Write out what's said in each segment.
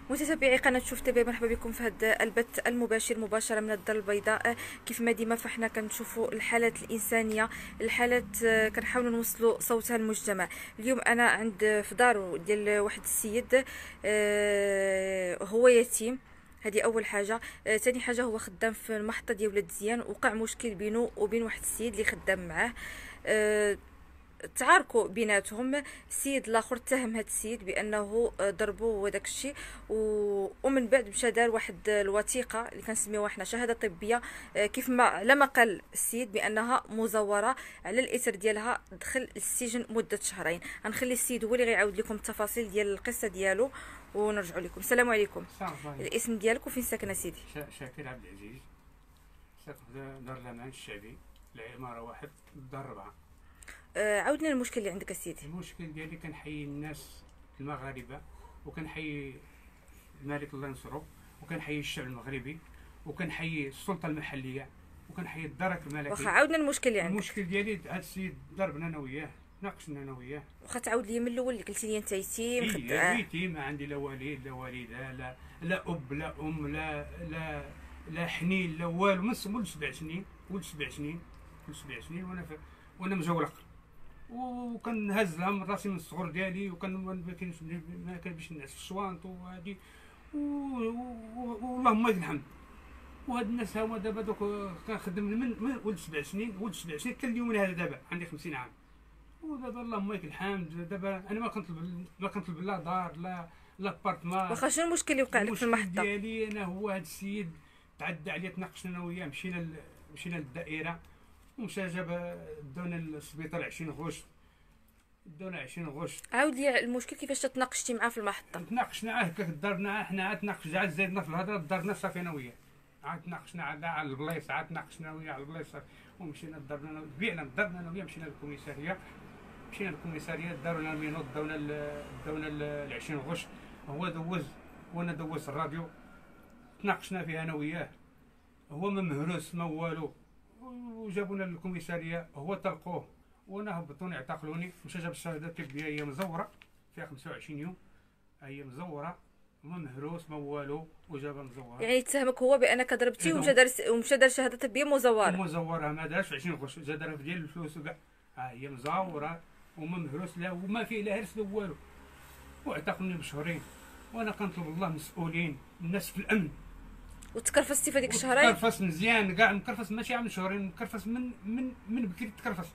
متابعي قناه شوف تي في، مرحبا بكم في هذا البث المباشر مباشره من الدار البيضاء. كيف ما ديما فاحنا كنشوفوا الحالات الانسانيه، الحالات كنحاولوا نوصلوا صوتها للمجتمع. اليوم انا عند في دارو ديال واحد السيد، هو يتيم. هذه اول حاجه. ثاني حاجه، هو خدام في المحطه ديال ولاد زيان، وقع مشكل بينه وبين واحد السيد اللي خدام معاه. تعاركوا بيناتهم. السيد الاخر اتهم هذا السيد بانه ضربه وداك الشيء، ومن بعد مشى دار واحد الوثيقه اللي كنسميوها حنا شهاده طبيه، كيف ما على ما قال السيد بانها مزوره. على الاثر ديالها دخل السجن مده شهرين. غنخلي السيد هو اللي غيعاود لكم التفاصيل ديال القصه ديالو ونرجعوا لكم. السلام عليكم. الاسم ديالك وفين ساكنه سيدي؟ شاكر عبد العزيز، ساكن في دار الامان الشعبي، العماره واحد، الدار 4. عاودنا المشكل اللي عندك سيدي. المشكل ديالي كنحيي الناس المغاربه، وكنحيي الملك الله ينصرو، وكنحيي الشعب المغربي، وكنحيي السلطه المحليه، وكنحيي الدرك الملكي. واخا عاودنا المشكل اللي عندك. المشكل ديالي هذا السيد ضربنا انا وياه، ناقشنا انا وياه. واخا تعاود لي من الاول اللي قلتي لي انت يتيم. يتيم، ما عندي لا والد لا والده، لا اب لا ام لا حنين لا والو. من 7 سنين، ولد 7 سنين، وانا مزولق، وكنهز لها من راسي من الصغر ديالي، ما كان باش نعس في الشوانط وهادي، واللهم لك الحمد. وهاد الناس هما دابا دوك كنخدم من ولد 7 سنين، حتى اليوم هذا دابا عندي 50 عام، ودابا اللهم لك الحمد. دابا انا ما كنطلب لا دار لا بارتمان. واخا شنو المشكل اللي وقع لك في المحطه؟ المشكل ديالي انا هو هاد السيد تعدى عليا، تناقشنا انا وياه، مشينا للدائره، ومشى داونا للسبيطار 20 غشت، داونا 20 غشت. عاود لي المشكل كيفاش تناقشتي معاه في المحطه؟ تناقشنا هكاك، درنا حنا عاد تناقش، عاد زادنا في الهضره، درنا صافي انا وياه، عاد تناقشنا على البلايص، عاد تناقشنا وياه على البلايص، ومشينا ضربنا ضربنا انا وياه، مشينا للكوميساريه، داروا لنا المينوط، داونا ل 20 غشت. هو دوز وانا دوزت الراديو، تناقشنا فيها انا وياه، هو ما مهروس ما والو، وجابونا للكوميساريه، هو طلقوه وانا هبطوني اعتقلوني. مشى جاب الشهاده الطبيه، هي مزوره فيها 25 يوم، هي مزوره وما مهروس ما والو، وجابها مزوره. يعني يتهمك هو بانك ضربتيه ومشى دار شهاده طبيه مزوره ما دارش 20 غش، جا دارها ديال الفلوس وكاع. هي مزوره وما مهروس لا، وما فيه لا هرس لا والو، واعتقلوني بشهرين. وانا كنطلب الله مسؤولين، الناس في الامن. وتكرفستي في هذيك الشهرين؟ مكرفس مزيان كاع، مكرفس ماشي عام شهرين، مكرفس من بكري تكرفس.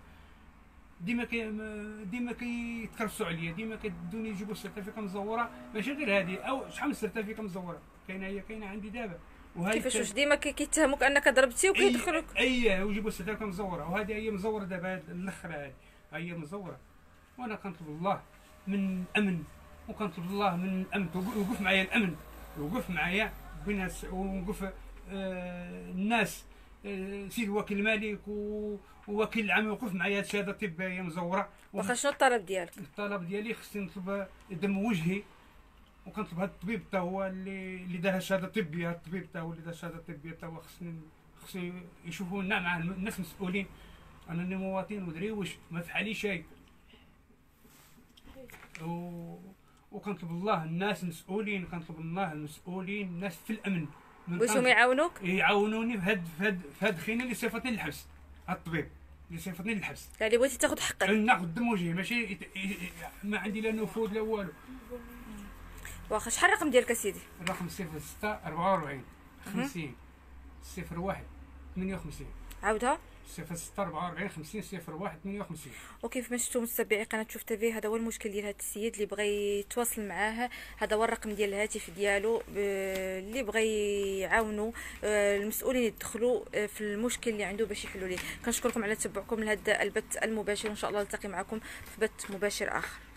ديما كيتكرفسوا عليا، ديما كيدوني يجيبوا السيرتيفيكا مزوره، ماشي غير هذه، او شحال من سيرتيفيكا مزوره كاينه عندي دابا. كيفاش واش ديما كيتهموك انك ضربتي وكيدخلوك؟ ويجيبوا السيرتيفيكا مزوره، وهذه هي مزوره دابا، الاخرى هي مزوره. وانا كنطلب الله من امن، وكنطلب الله من الامن يوقف معايا، الامن يوقف معايا بناس، ونوقف الناس، سيد وكيل الملك ووكيل العام يوقف معايا. هاد الشهاده الطبيه مزوره. واخا شنو الطلب ديالك؟ الطلب ديالي خصني نطلب دم وجهي، وكنطلب هاد الطبيب حتى هو اللي دار الشهاده الطبيه، الطبيب حتى هو اللي دار الشهاده الطبيه، حتى هو خصني يشوفوا لنا مع الناس مسؤولين. انا مواطن ودريوش ما فحالي شيء، وكنطلب الله الناس مسؤولين، كنطلب الله المسؤولين، الناس في الامن واش يعاونوك؟ يعاونوني في هاد الخينه اللي صيفطني للحبس. الطبيب اللي صيفطني للحبس، يعني بغيتي تاخذ حقك؟ ناخذ دم وجهي، ماشي ما عندي لا نفوذ لا والو. واخا شحال الرقم ديالك اسيدي؟ الرقم 06 44 50 01 58. عاودها. 06 44 50 01 58. وكيف ما شفتوا متابعي قناه شوف تي في، هذا هو المشكل ديال هذا السيد اللي بغى يتواصل معاه. هذا هو الرقم ديال الهاتف ديالو، اللي بغى يعاونوا المسؤولين يدخلوا في المشكل اللي عنده باش يحلوا ليه. كنشكركم على تبعكم لهذا البث المباشر، وان شاء الله نلتقي معكم في بث مباشر اخر.